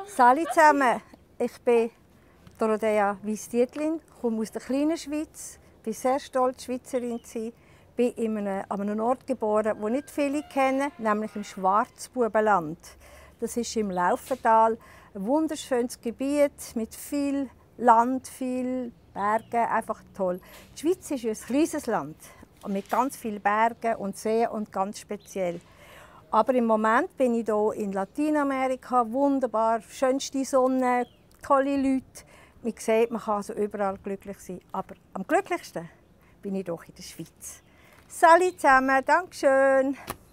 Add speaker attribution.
Speaker 1: Salut zusammen, ich bin Dorothea Weiss-Dietlin, komme aus der kleinen Schweiz, bin sehr stolz, Schweizerin zu sein. Bin an einem Ort geboren, den nicht viele kennen, nämlich im Schwarzbubenland. Das ist im Laufental, ein wunderschönes Gebiet mit viel Land, viel Bergen, einfach toll. Die Schweiz ist ein kleines Land mit ganz vielen Bergen und Seen und ganz speziell. Aber im Moment bin ich hier in Lateinamerika, wunderbar, schönste Sonne, tolle Leute. Man sieht, man kann also überall glücklich sein. Aber am glücklichsten bin ich doch in der Schweiz. Salut zusammen, Dankeschön.